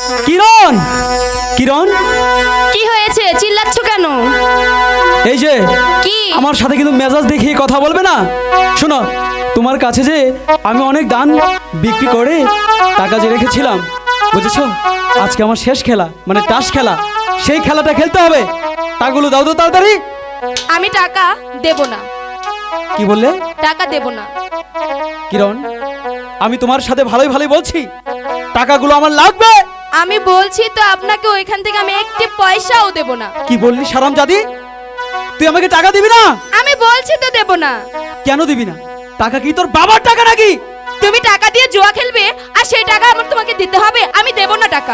কিরণ, কিরণ, কি হয়েছে? চিল্লাচ্ছ কেন? এই যে কি? আমার সাথে কিন্তু মেজাজ দেখিয়ে কথা বলবে না। শোনো, তোমার কাছে যে আমি অনেক দান বিক্রি করে টাকা যে রেখেছিলাম, বুঝেছো? আজকে আমার শেষ খেলা, মানে তাস খেলা, সেই খেলাটা খেলতে হবে। টাকাগুলো দাও তো তাড়াতাড়ি। আমি টাকা দেব না। কি বললে? টাকা দেব না। কিরণ, আমি তোমার সাথে ভালোই ভালোই বলছি, টাকাগুলো আমার লাগবে। আমি বলছি তো আপনাকে, ওইখান থেকে আমি একটি পয়সাও দেব না। কি বললি হারামজাদি? তুই আমাকে টাকা দিবি না? আমি বলছি তো দেব না। কেন দিবি না? টাকা কি তোর বাবার টাকা নাকি? তুমি টাকা দিয়ে জুয়া খেলবে আর সেই টাকা আমার তোমাকে দিতে হবে? আমি দেব না টাকা।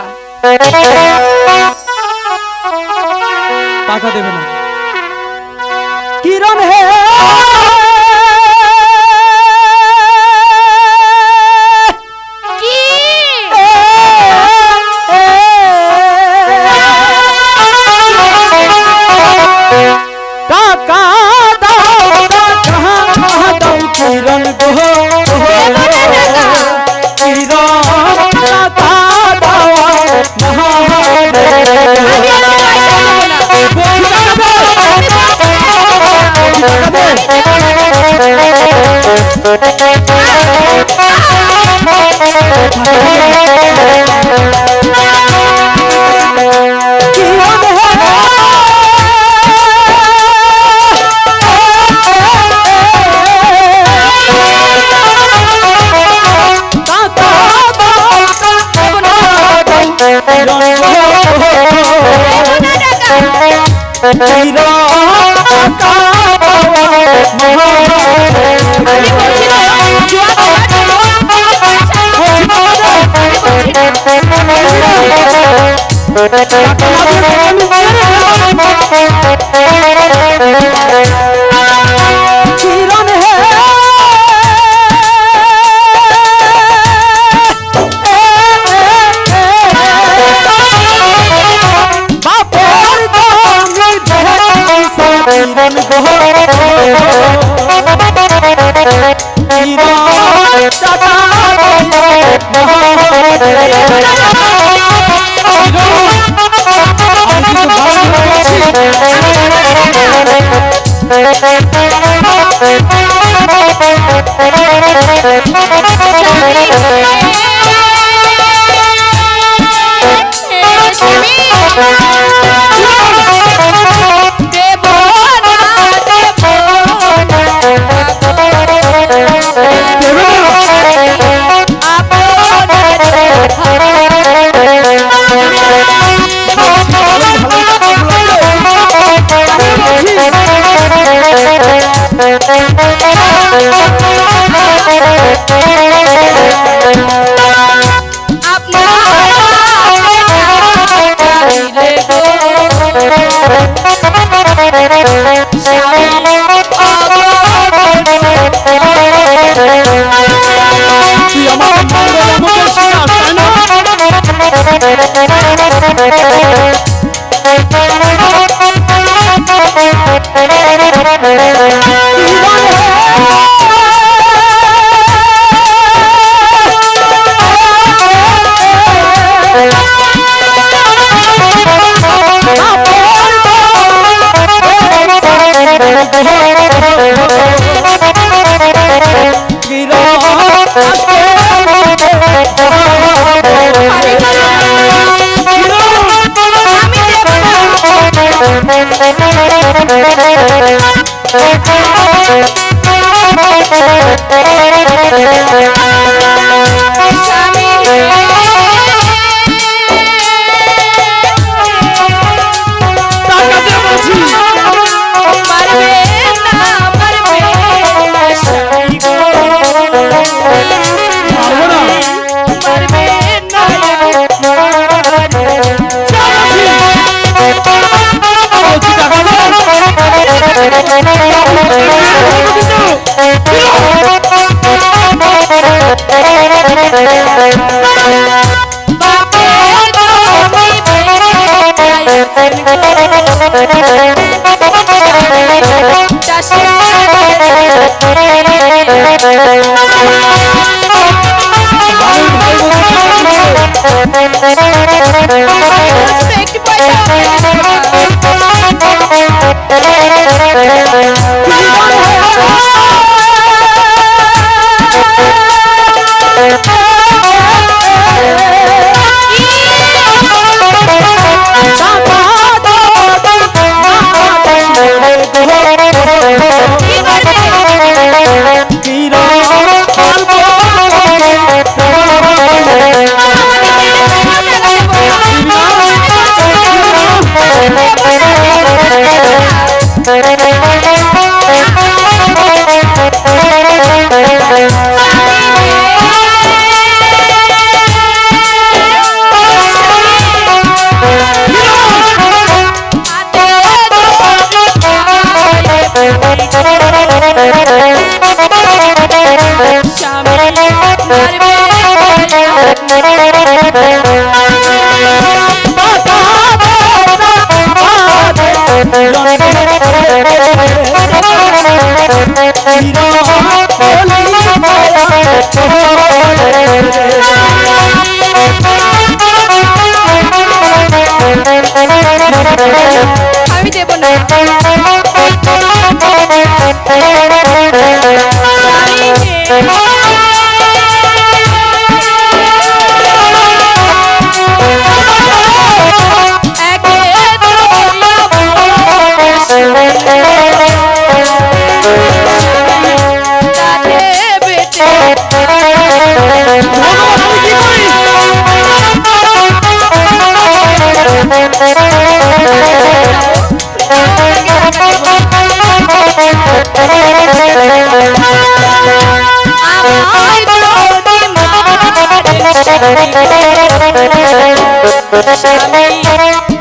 টাকা দেবে না? কিরণ হে, কি? টাকা দাও, টাকা দাও কিরণ গো, কিরণ টাকা দাও না রে। আমি আর পয়সা কিরণ হে, বাপর দামি দেশা কিরণ গো, কিরণ টাকা চাষি একটু পয়সা আমি দেব না। স্বামী